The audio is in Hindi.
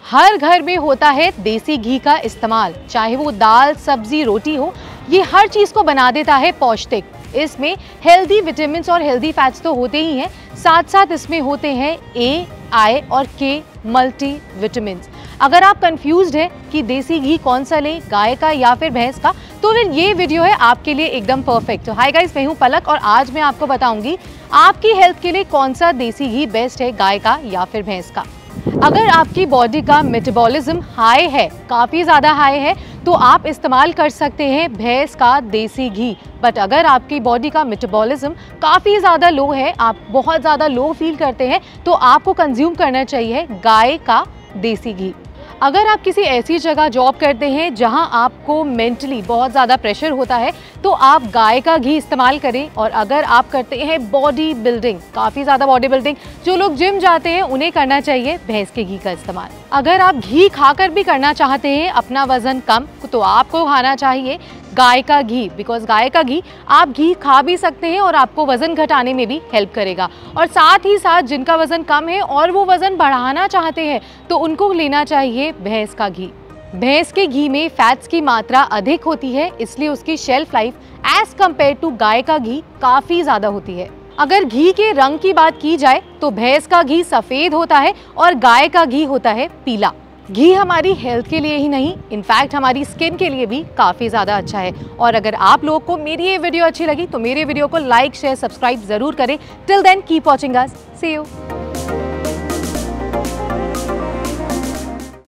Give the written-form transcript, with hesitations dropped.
हर घर में होता है देसी घी का इस्तेमाल, चाहे वो दाल, सब्जी, रोटी हो। ये हर चीज को बना देता है पौष्टिक। इसमें हेल्दी विटामिन्स और हेल्दी फैट्स तो होते ही हैं, साथ साथ इसमें होते हैं ए, आई और के मल्टी विटामिन्स। अगर आप कंफ्यूज्ड है कि देसी घी कौन सा लें, गाय का या फिर भैंस का, तो फिर ये वीडियो है आपके लिए एकदम परफेक्ट। तो हाय गाइस, मैं हूं पलक और आज मैं आपको बताऊंगी आपकी हेल्थ के लिए कौन सा देसी घी बेस्ट है, गाय का या फिर भैंस का। अगर आपकी बॉडी का मेटाबॉलिज्म हाई है, काफ़ी ज़्यादा हाई है, तो आप इस्तेमाल कर सकते हैं भैंस का देसी घी। बट अगर आपकी बॉडी का मेटाबॉलिज्म काफ़ी ज़्यादा लो है, आप बहुत ज़्यादा लो फील करते हैं, तो आपको कंज्यूम करना चाहिए गाय का देसी घी। अगर आप किसी ऐसी जगह जॉब करते हैं जहां आपको मेंटली बहुत ज़्यादा प्रेशर होता है, तो आप गाय का घी इस्तेमाल करें। और अगर आप करते हैं बॉडी बिल्डिंग, काफ़ी ज़्यादा बॉडी बिल्डिंग, जो लोग जिम जाते हैं उन्हें करना चाहिए भैंस के घी का इस्तेमाल। अगर आप घी खाकर भी करना चाहते हैं अपना वजन कम, तो आपको खाना चाहिए गाय का घी, बिकॉज गाय का घी आप घी खा भी सकते हैं और आपको वजन घटाने में भी हेल्प करेगा। और साथ ही साथ जिनका वजन कम है और वो वजन बढ़ाना चाहते हैं, तो उनको लेना चाहिए भैंस का घी। भैंस के घी में फैट्स की मात्रा अधिक होती है, इसलिए उसकी shelf life as compared to गाय का घी काफ़ी ज़्यादा होती है। अगर घी के रंग की बात की जाए तो भैंस का घी सफ़ेद होता है और गाय का घी होता है पीला। घी हमारी हेल्थ के लिए ही नहीं, इनफैक्ट हमारी स्किन के लिए भी काफ़ी ज़्यादा अच्छा है। और अगर आप लोगों को मेरी ये वीडियो अच्छी लगी तो मेरे वीडियो को लाइक, शेयर, सब्सक्राइब ज़रूर करें। Till then keep watching us, see you.